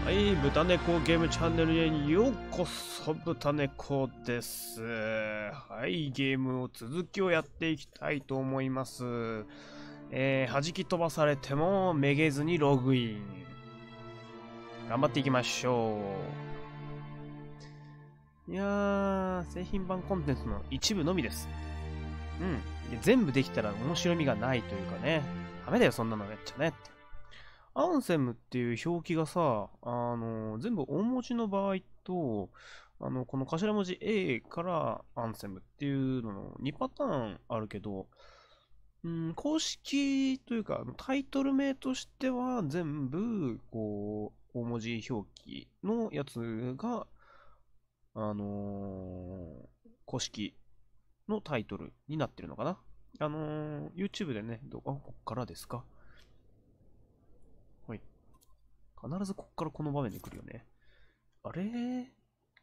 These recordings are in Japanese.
はい、豚猫ゲームチャンネルへようこそ、豚猫です。はい、ゲームを続きをやっていきたいと思います。弾き飛ばされてもめげずにログイン。頑張っていきましょう。いやー、製品版コンテンツの一部のみです。で全部できたら面白みがないというかね。ダメだよ、そんなのめっちゃねって。アンセムっていう表記がさ、全部大文字の場合と、この頭文字 A からアンセムっていうのの2パターンあるけど、公式というか、タイトル名としては全部、こう、大文字表記のやつが、公式のタイトルになってるのかな。YouTube でね、こっからですか。はい。必ずこっからこの場面で来るよね。あれ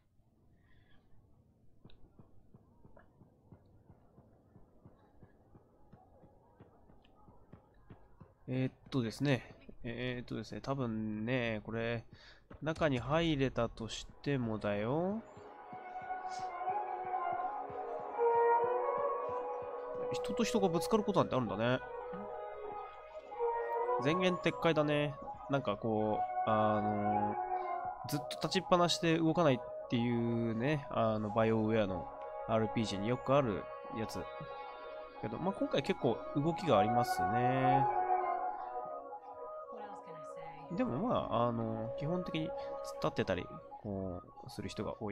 ですね。多分ね、これ、中に入れたとしてもだよ。人と人がぶつかることなんてあるんだね。前言撤回だね。なんかこう、ずっと立ちっぱなしで動かないっていうね、バイオウェアの RPG によくあるやつ。けど、まあ、今回結構動きがありますね。でもまあ、基本的に突っ立ってたり、こう、する人が多い。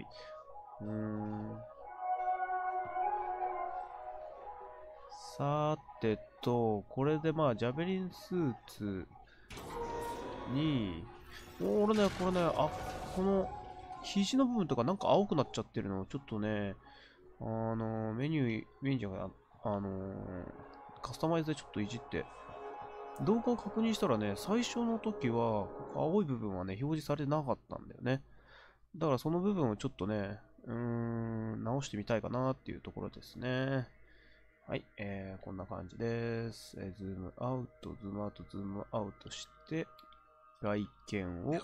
さてと、これでまあ、ジャベリンスーツに、俺ね、これね、この、肘の部分とかなんか青くなっちゃってるのをちょっとね、メニューじゃない、カスタマイズでちょっといじって、動画を確認したらね、最初の時は、青い部分はね、表示されてなかったんだよね。だからその部分をちょっとね、直してみたいかなっていうところですね。はい、こんな感じです。ズームアウト、ズームアウト、ズームアウトして、外見を、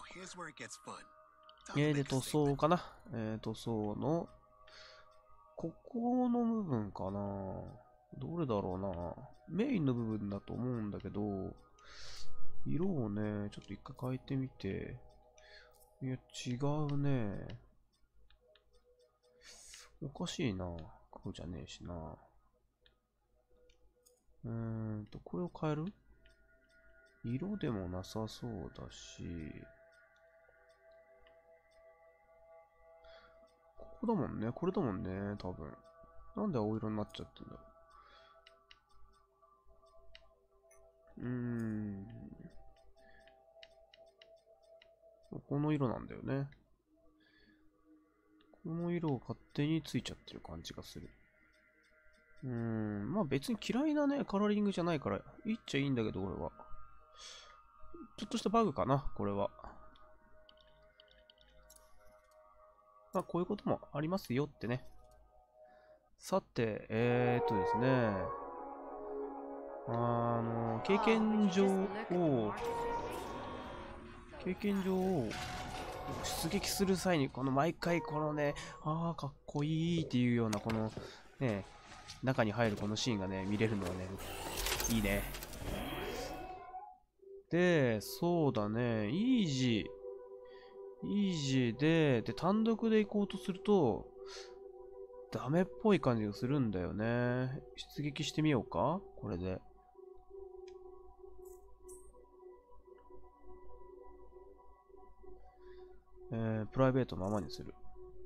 で、塗装かな。塗装の、ここの部分かな。どれだろうな。メインの部分だと思うんだけど、色をね、ちょっと一回変えてみて。いや、違うね。おかしいな。こうじゃねえしな。これを変える？色でもなさそうだし、ここだもんね。これだもんね。多分。なんで青色になっちゃってんだろう。この色なんだよね。この色を勝手についちゃってる感じがする。まあ別に嫌いなね、カラーリングじゃないから、いいっちゃいいんだけど、俺は。ちょっとしたバグかな、これは。まあこういうこともありますよってね。さて、ですね。経験上を出撃する際に、この毎回このね、かっこいいっていうような、このね、中に入るこのシーンがね、見れるのはね、いいね。で、そうだね、イージーで、単独で行こうとすると、ダメっぽい感じがするんだよね。出撃してみようかこれで。プライベートのままにする。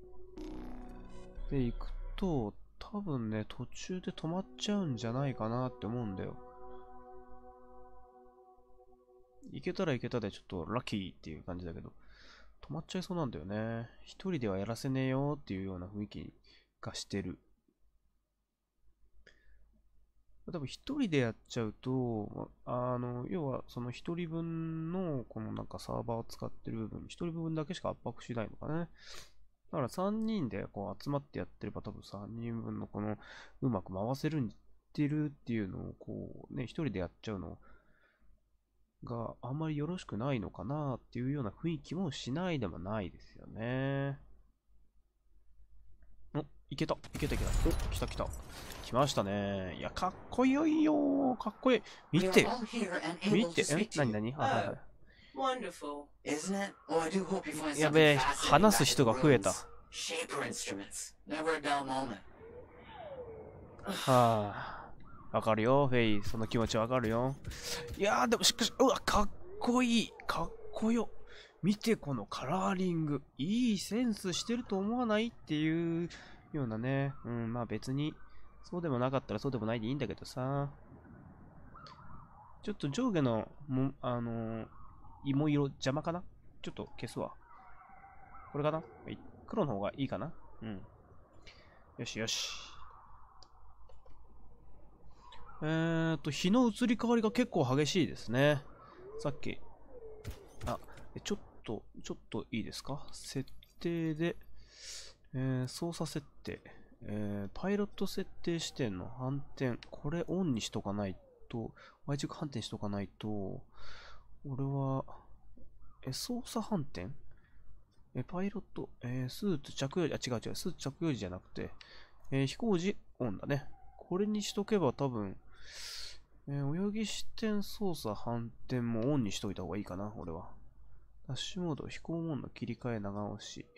で、行くと、多分ね、途中で止まっちゃうんじゃないかなって思うんだよ。行けたら行けたでちょっとラッキーっていう感じだけど、止まっちゃいそうなんだよね。一人ではやらせねえよっていうような雰囲気がしてる。多分一人でやっちゃうと、要はその一人分のこのなんかサーバーを使ってる部分、一人分だけしか圧迫しないのかね。だから3人でこう集まってやってれば多分3人分のこのうまく回せるっていうのをこうね、一人でやっちゃうのがあんまりよろしくないのかなっていうような雰囲気もしないでもないですよね。お、いけた、いけたいけた。お、来た来た。来ましたね。いや、かっこよいよかっこいい。見て、見て、なになに、はいはいはい。やべえ、話す人が増えた。はあ、わかるよ、フェイ。その気持ちわかるよ。いやー、でもしかし、うわ、かっこいい。かっこよ。見て、このカラーリング。いいセンスしてると思わないっていうようなね。うん、まあ別に、そうでもなかったらそうでもないでいいんだけどさ。ちょっと上下の、芋色邪魔かな。ちょっと消すわ。これかな、黒の方がいいかな。うん。よしよし。日の移り変わりが結構激しいですね。さっき。あ、ちょっといいですか？設定で、操作設定。パイロット設定視点の反転。これオンにしとかないと、Y 軸反転しとかないと、俺は、操作反転？パイロット、スーツ着用時、違う違う、スーツ着用時じゃなくて、飛行時オンだね。これにしとけば多分、泳ぎ視点操作反転もオンにしといた方がいいかな、俺は。ダッシュモード、飛行モード切り替え長押し。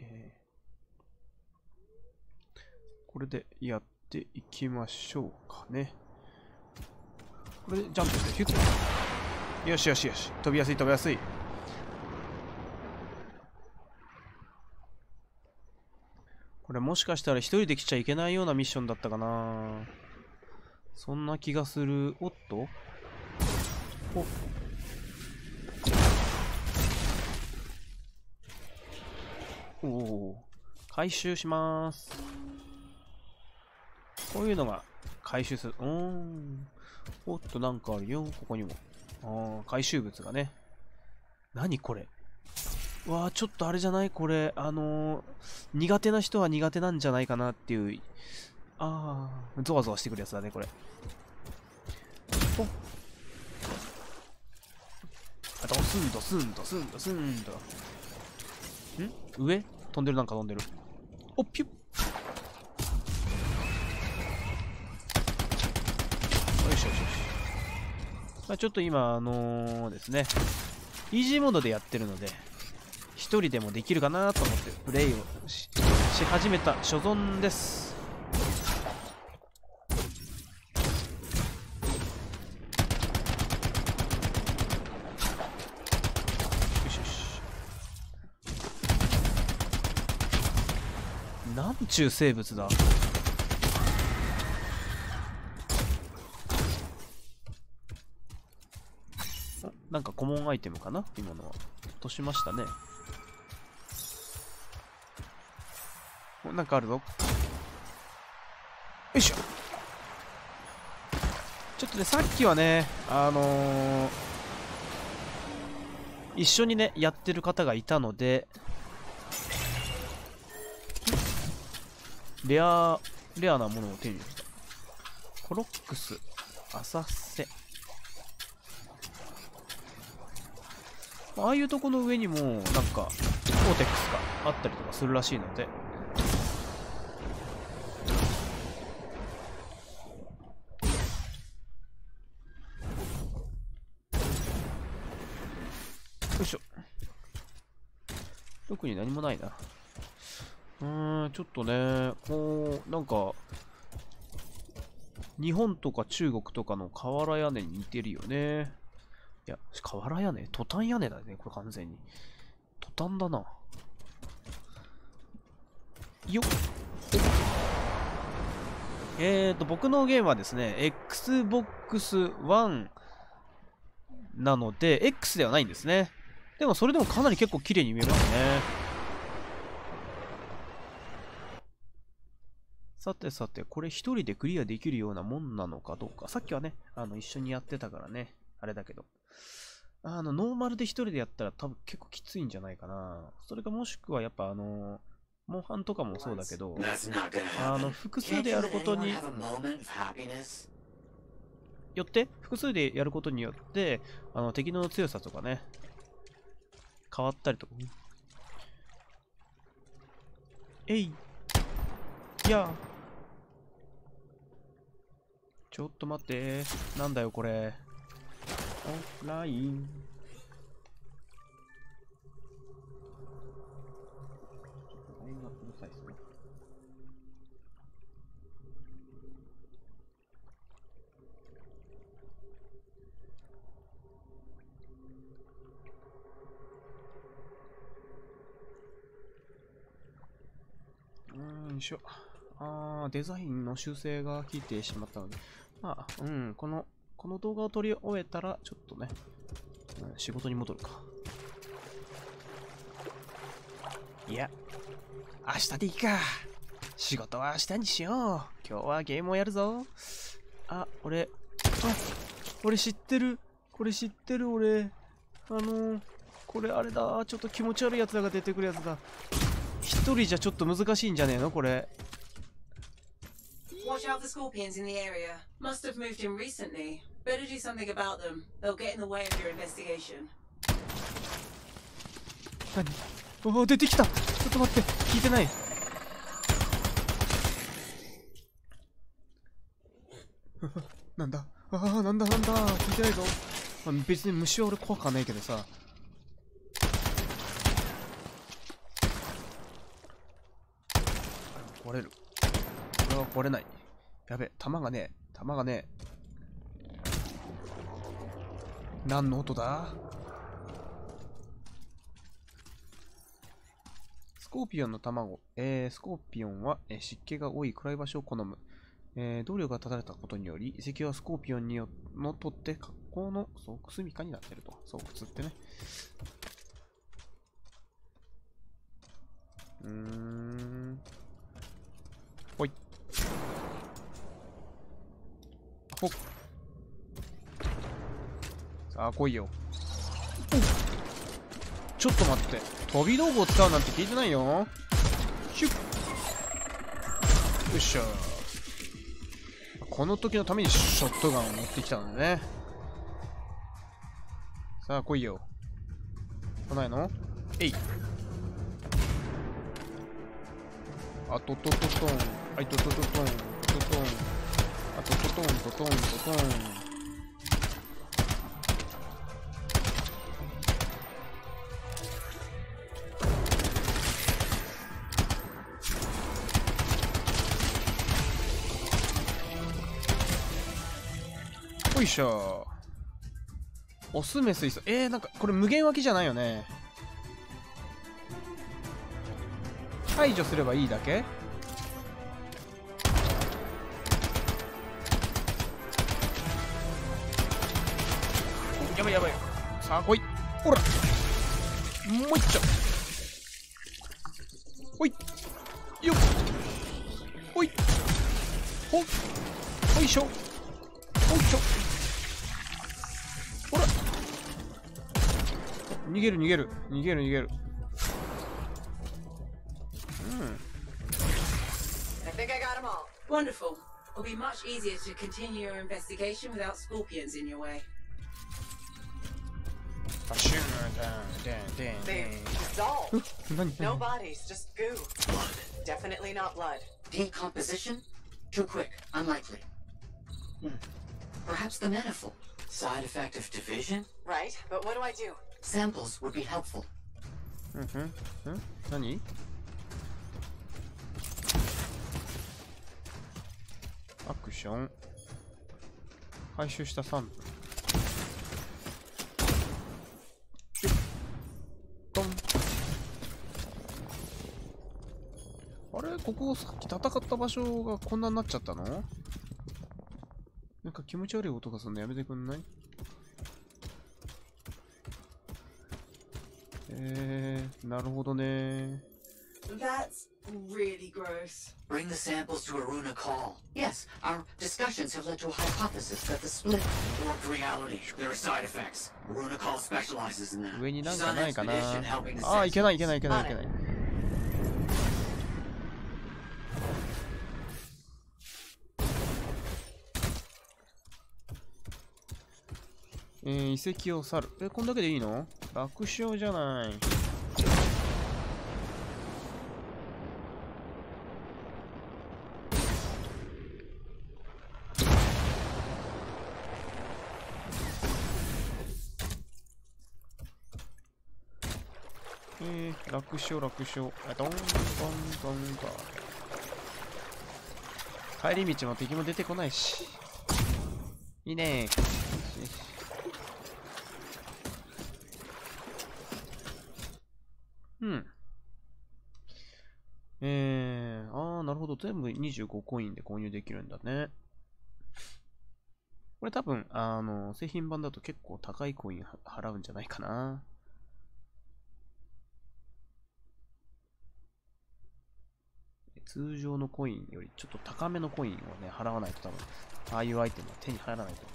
これでやっていきましょうかね。これでジャンプしてヒュッと。よしよしよし。飛びやすい飛びやすい。これもしかしたら一人で来ちゃいけないようなミッションだったかな。そんな気がする。おっとおお、回収します。こういうのが回収する。おっと、なんかあるよ。ここにも。回収物がね。何これ。わあ、ちょっとあれじゃないこれ。苦手な人は苦手なんじゃないかなっていう。ゾワゾワしてくるやつだね、これ。おっ。ドスンドスンドスンドスンド。上飛んでる、なんか飛んでる。おっ、ピュッ。よしよしよし。まあ、ちょっと今、ですね、イージーモードでやってるので、一人でもできるかなと思ってプレイを し始めた所存です。よしよし。なんちゅう生物だ。なんかコモンアイテムかな今のは。落としましたね。なんかあるぞ。よいしょ。ちょっとね、さっきはね、一緒にね、やってる方がいたので、レアなものを手に入れた。コロックス、浅瀬。ああいうとこの上にも、なんか、コーテックスがあったりとかするらしいので、よいしょ。特に何もないな。ちょっとね、こう、なんか、日本とか中国とかの瓦屋根に似てるよね。いや、瓦屋根トタン屋根だね、これ完全に。トタンだな。よっ。僕のゲームはですね、Xbox One なので、X ではないんですね。でもそれでもかなり結構綺麗に見えますね。さてさて、これ一人でクリアできるようなもんなのかどうか。さっきはね、一緒にやってたからね、あれだけど。ノーマルで一人でやったら多分結構きついんじゃないかな。それかもしくはやっぱモンハンとかもそうだけど、複数でやることに、 よって、複数でやることによって、敵の強さとかね、変わったりとか。えい。いや。ちょっと待って。なんだよ、これ。オフライン。ラインがうるさいですね。よいしょ。デザインの修正が効いてしまったので。まあ、この動画を撮り終えたら、ちょっとね、仕事に戻るか。いや、明日でいいか。仕事は明日にしよう。今日はゲームをやるぞ。俺知ってる。これ知ってる、俺。これあれだ。ちょっと気持ち悪いやつらが出てくるやつだ。一人じゃちょっと難しいんじゃねえのこれ。 Watch out for scorpions in the area. Must have moved in recently. Better do something about them. They'll get in the way of your investigation. 何？出てきた！ちょっと待って、聞いてない。なんだ？なんだ聞いてないぞ。別に虫は俺怖くはないけどさ。壊れる。これは壊れない。やべ、弾がねえ。何の音だ？スコーピオンの卵。スコーピオンは、湿気が多い暗い場所を好む。動力が断たれたことにより、遺跡はスコーピオンにのっとって格好の巣住処になっていると。巣窟ってね。ほい。ほっ。さあ、来いよ。ちょっと待って。飛び道具を使うなんて聞いてないよ。シュッ。よっしゃ。この時のためにショットガンを持ってきたのでね。さあ、来いよ。来ないの？えい。あとトン。はい、トン。あとトン。よいしょ。オスメスいそう。なんかこれ無限湧きじゃないよね。排除すればいいだけ？やばい。さあ来い。ほら。もう一丁。ほい。よっ。ほい。ほいしょ。ほら。逃げる。 I think I got them all. Wonderful. It'll be much easier to continue your investigation without scorpions in your way. They dissolved. No bodies, just goo. Blood. Definitely not blood. Decomposition? Too quick. Unlikely. Perhaps the manifold. Side effect of division? Right, but what do I do? Samples would be helpful. 何？アクション。回収したサンプル。トン。あれ？ここさっき戦った場所がこんなになっちゃったの？なんか気持ち悪い音がするのやめてくんない？なるほどね。 That's really gross. Bring the samples to Aruna Call. Yes, our discussions have led to a hypothesis that the split warped reality. There are side effects. Aruna Call specializes in that. 上になんかないかな。 She's on expedition helping the いけない。 遺跡を去る。こんだけでいいの？楽勝じゃない。楽勝楽勝。ドンドンドンか。帰り道も敵も出てこないし。いいね。うん。なるほど。全部25コインで購入できるんだね。これ多分、製品版だと結構高いコイン払うんじゃないかな。通常のコインよりちょっと高めのコインをね、払わないと多分、ああいうアイテムは手に入らないと思う。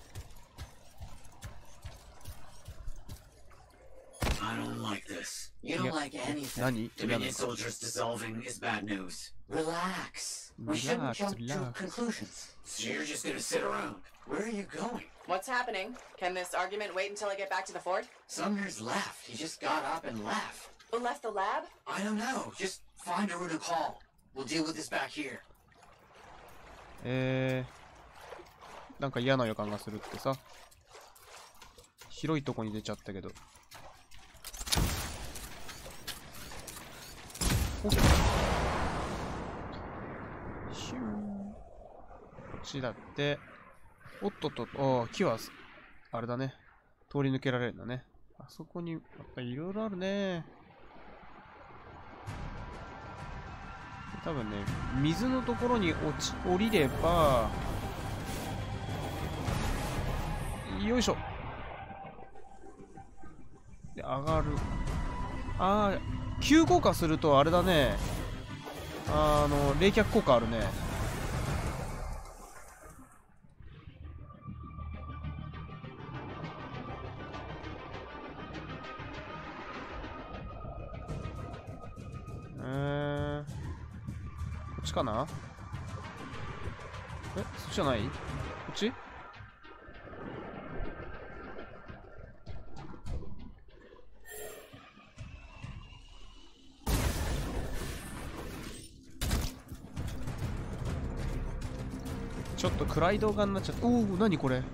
I don't like this. You don't like anything. 何？ Dominion soldiers dissolving is bad news. Relax. We shouldn't jump to conclusions. So you're just gonna sit around. Where are you going? What's happening? Can this argument wait until I get back to the fort? Sumner's left. He just got up and left. Who left the lab? I don't know. Just find a runic hall. We'll deal with this back here. なんか嫌な予感がするってさ。広いとこに出ちゃったけど。シューン。こっちだって。おっとっとっと、木は、あれだね。通り抜けられるんだね。あそこに、やっぱりいろいろあるね。多分ね、水のところに降りれば、よいしょ。で、上がる。ああ、急降下するとあれだね。冷却効果あるね。こっちかな？そっちじゃない？こっち？ちょっと暗い動画になっちゃった。おお、何これ？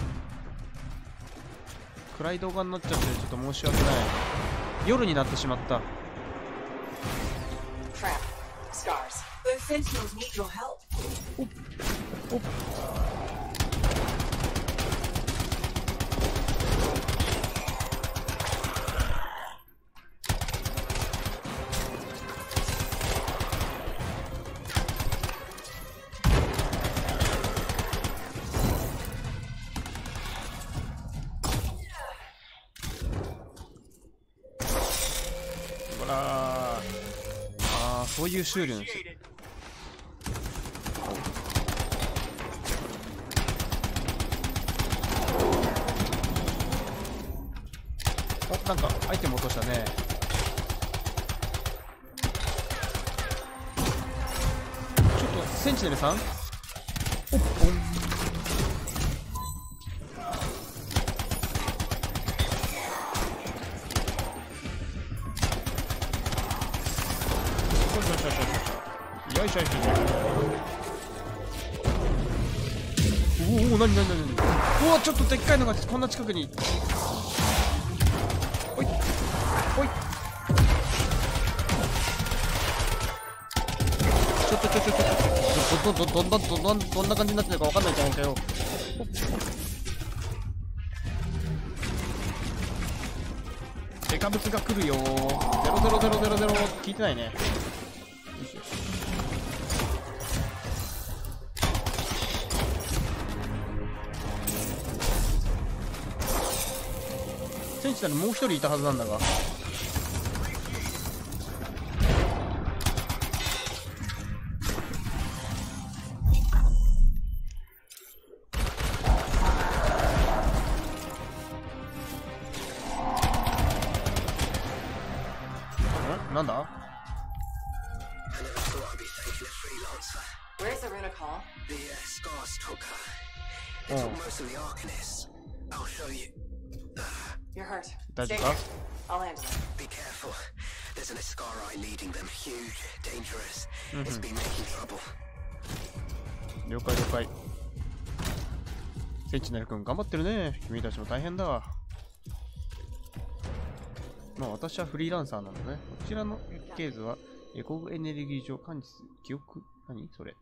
暗い動画になっちゃってちょっと申し訳ない。夜になってしまった。 Trap. Scars. The Sentinels need your help. おっ。ほらー。そういう修理の人。なんかアイテム落としたね。ちょっとセンチネルさん、おっぽん。よいしょよいしょよいしょ。おお、なになになに。うわ、ちょっとでっかいのがこんな近くに。ほいほい。ちょっとどんな感じになってるかわかんないじゃないかよ。デカブツが来るよ。00000聞いてないね。センチナルもう一人いたはずなんだが。なんだ？ Where's the runic hall? The Scars took her. They took most of the Arcanists. I'll show you. You're hurt. 大丈 Stay 夫か here. I'll handle it. Be careful. There's an Iskari leading them. Huge, dangerous. It's been making trouble. 了解了解。センチネル君頑張ってるね。君たちも大変だわ。まあ私はフリーランサーなのね。こちらのケースはエコエネルギー上感知する記憶、何それ。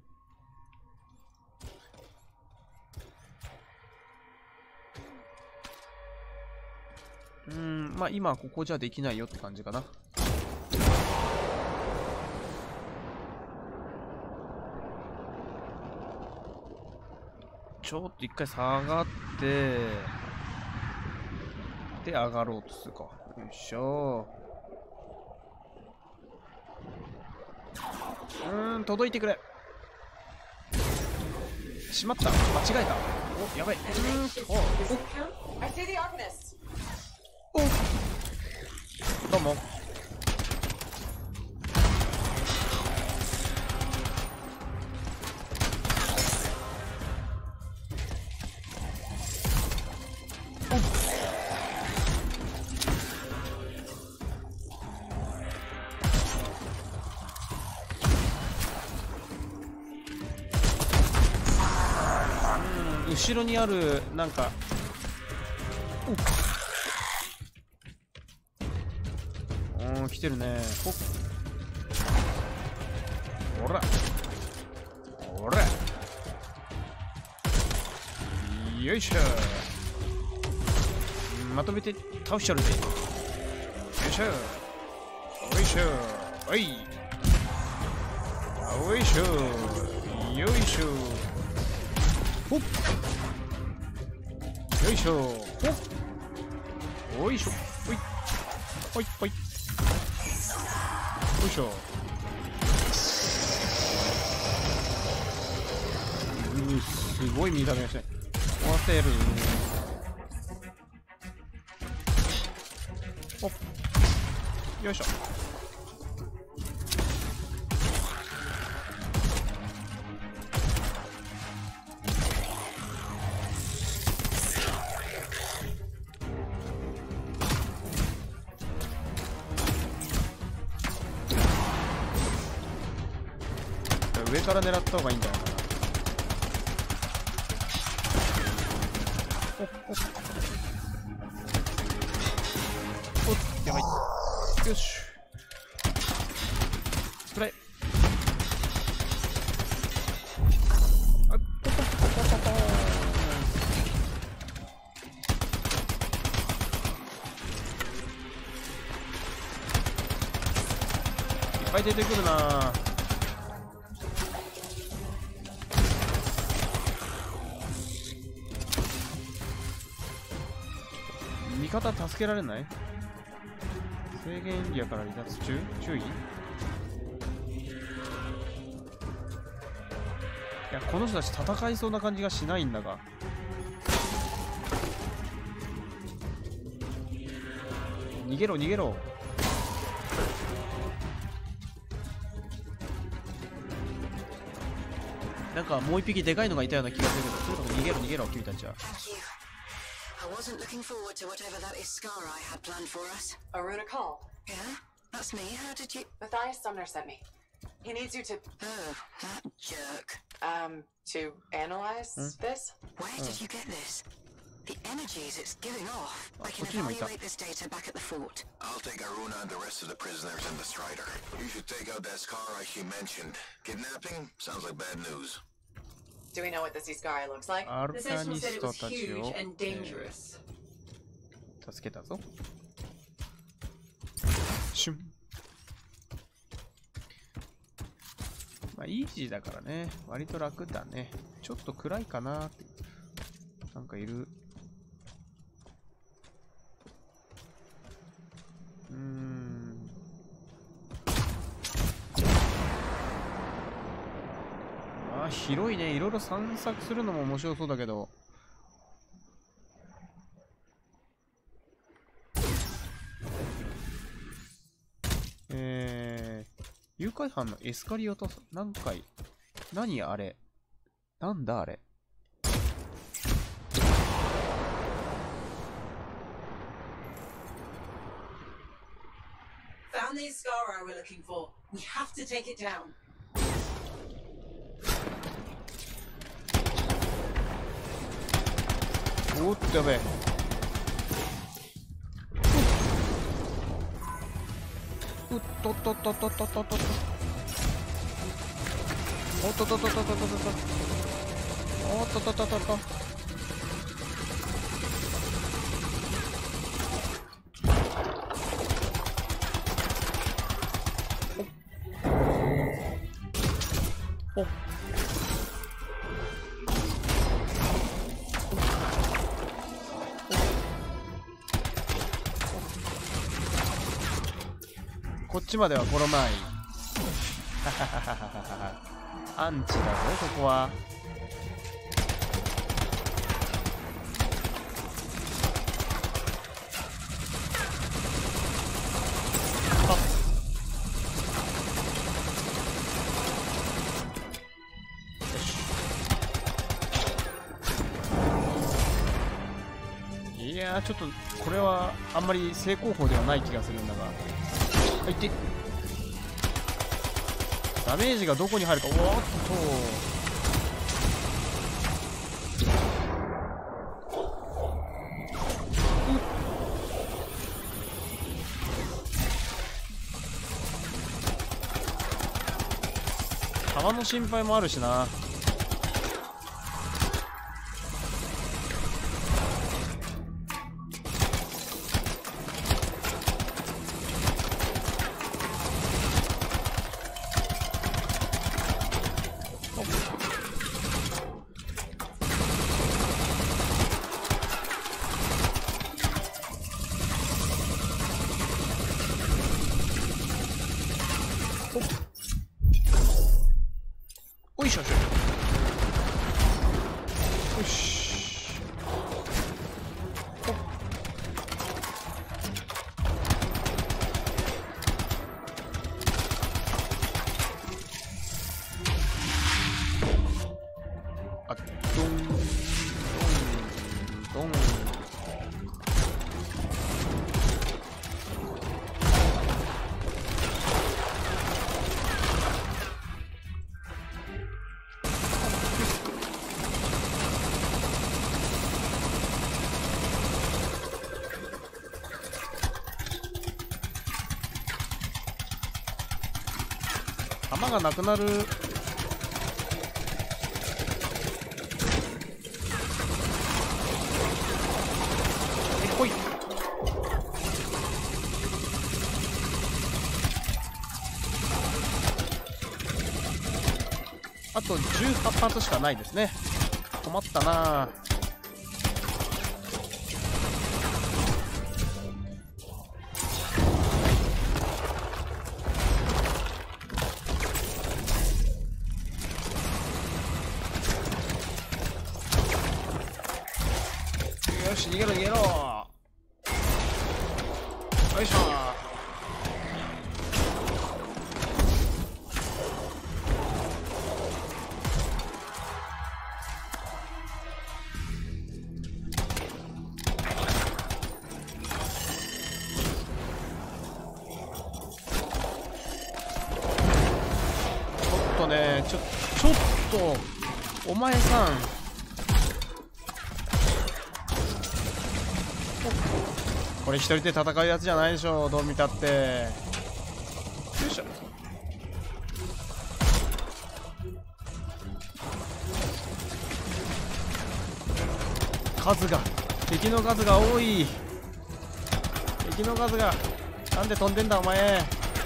まあ今ここじゃできないよって感じかな。ちょっと一回下がって、で上がろうとするか。よいしょ。届いてくれ。しまった。間違えた。お、やばい。 I see the Arcanist. どうも。後ろにあるなんか来てるね。ほらほらよいしょ。まとめて倒しちゃうぜ。よいしょよいしょ。はい、よいしょよいしょ。ほっよいしょほっおいしょほいほいほいよいしょ。すごい見た目がして終わせる。ほっよいしょ。上から狙った方がいいんじゃないかな。おやばい。よしスプレー。いっぱい出てくるな。味方助けられない？制限エリアから離脱中？注意？いや、この人たち戦いそうな感じがしないんだが。逃げろ逃げろ。なんかもう一匹でかいのがいたような気がするけど、とにかく逃げろ逃げろ君たちは。 I wasn't looking forward to whatever that Iskari had planned for us. Aruna Call. Yeah? That's me. How did you... Matthias Sumner sent me. He needs you to, Oh, that jerk. to analyze this. Where did you get this? The energies it's giving off. I can what do you mean, evaluate this data back at the fort. I'll take Aruna and the rest of the prisoners in the Strider. You should take out that Skara she mentioned. Kidnapping? Sounds like bad news. Do we know what this Iskari looks like? アル The カニ Sentinel said ス it ト was たち huge を、 and dangerous. 助けたぞ。シュン。まあイージーだからね、割と楽だね。ちょっと暗いかなって。なんかいる。広いね。いろいろ散策するのも面白そうだけど。誘拐犯のエスカリオと何回。何あれ。なんだあれ。 found the Iskara we're looking for. We have to take it down. おっとやべえ。うっとっとっとっとっとっとっとっと。おっとっとっとっとっとっとっと。おっとっとっとっとっと。おっ。こっちまでは来らない。アンチだぞここは。いやーちょっとこれはあんまり正攻法ではない気がするんだが。いってダメージがどこに入るか。おっと弾の心配もあるしな。おいしょしょ。よし。あ、ドンドンドン。弾がなくなる。ほい。あと18発しかないですね。困ったな。よし逃げろ逃げろ。よいしょ。ちょっとお前さんこれ一人で戦うやつじゃないでしょ、どう見たって。よいしょ。敵の数が多い。敵の数がなんで飛んでんだお前。よ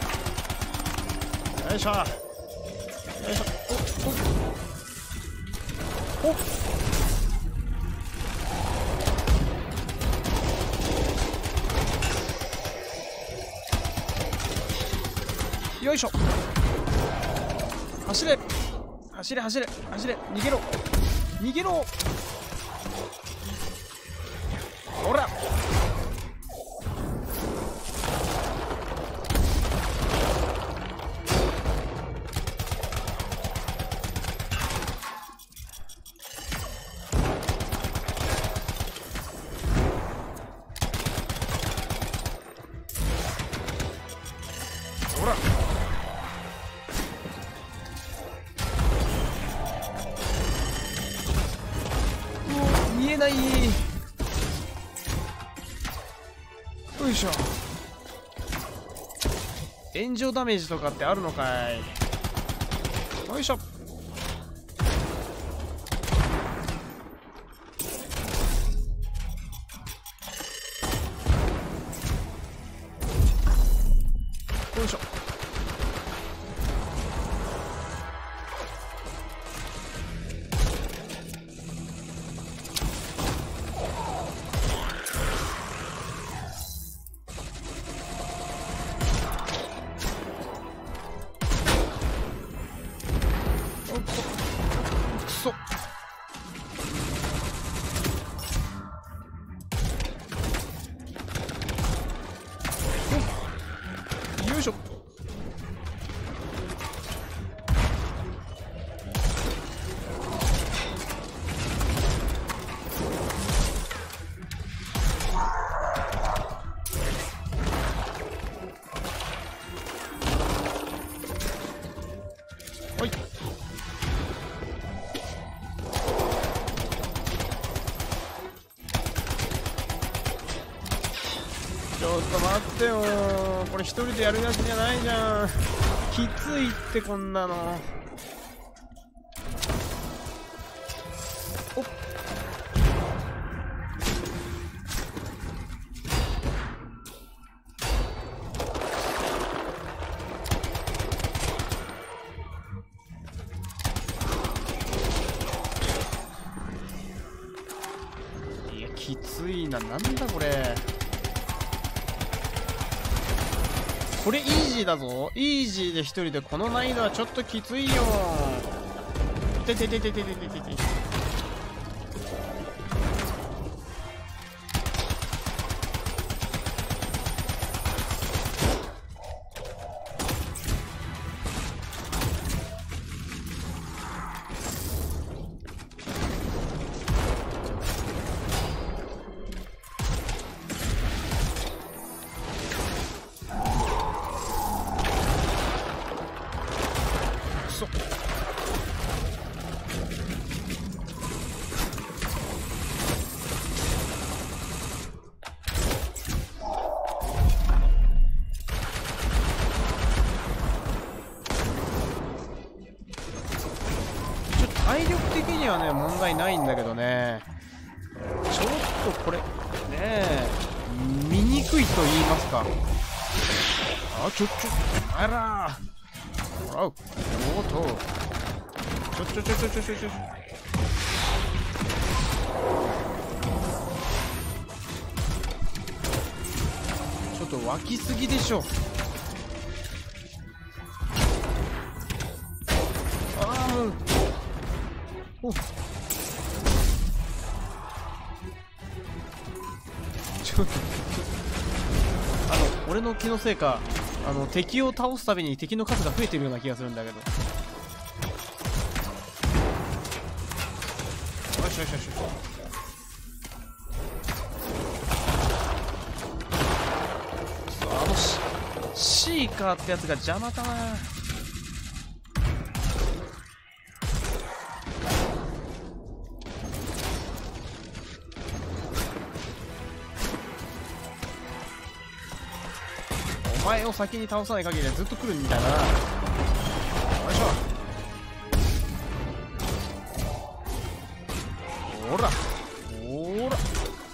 いしょよいしょ。おっよいしょ。走れ走れ走れ走れ。逃げろ逃げろ。ほらほら。見えない。よいしょ。炎上ダメージとかってあるのかい。よいしょ。よいしょ。くそ。よいしょ。はい。ちょっと待ってよー。これ一人でやるやつじゃないじゃん。きついってこんなの。おっ。いや、きついな。なんだこれ。これイージーだぞ。イージーで一人でこの難易度はちょっときついよ。ててててててててて。そっ。体力的にはね問題ないんだけどね、ちょっとこれねえ見にくいと言いますか。あらー、おっとちょっと湧きすぎでしょ。お、ちょっと俺の気のせいか敵を倒すたびに敵の数が増えてるような気がするんだけど。よしよしよしよし。シーカーってやつが邪魔だな。お前を先に倒さない限りはずっと来るんだな。よいしょ。ほらほら。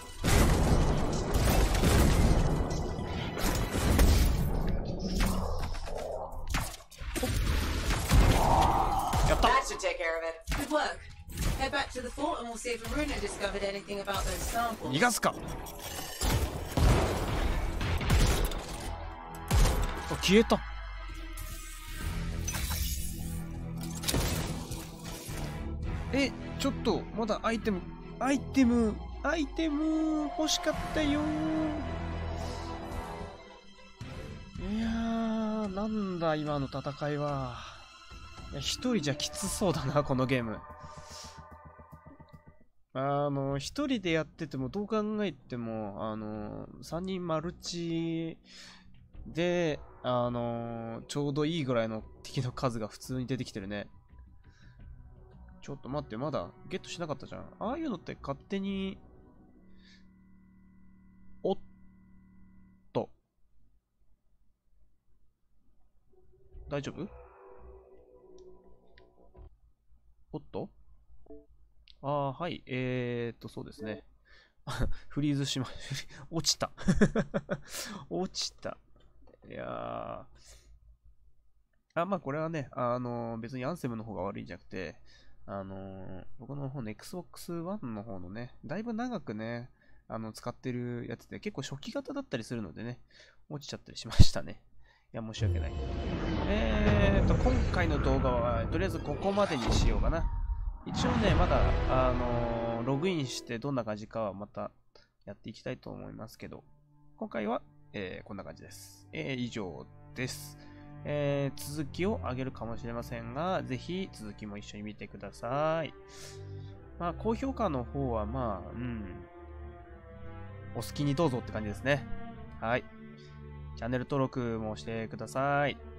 やった。 That should take care of it. Good work. Head back to the fort and we'll see if Aruna discovered anything about those samples. 逃がすか。消えた。ちょっとまだアイテム欲しかったよ。いやー、なんだ今の戦いは。いや、一人じゃきつそうだなこのゲーム。一人でやっててもどう考えても3人マルチで、ちょうどいいぐらいの敵の数が普通に出てきてるね。ちょっと待って、まだゲットしなかったじゃん。ああいうのって勝手に、おっと。大丈夫？おっと？ああ、はい。そうですね。フリーズしま、落ちた。落ちた。いやー。まあ、これはね、別にアンセムの方が悪いんじゃなくて、僕の方の Xbox One の方のね、だいぶ長くね、使ってるやつで、結構初期型だったりするのでね、落ちちゃったりしましたね。いや、申し訳ない。今回の動画は、とりあえずここまでにしようかな。一応ね、まだ、ログインしてどんな感じかはまたやっていきたいと思いますけど、今回は、こんな感じです。以上です。続きを上げるかもしれませんが、ぜひ続きも一緒に見てください。まあ、高評価の方はまあ、お好きにどうぞって感じですね。はい。チャンネル登録もしてください。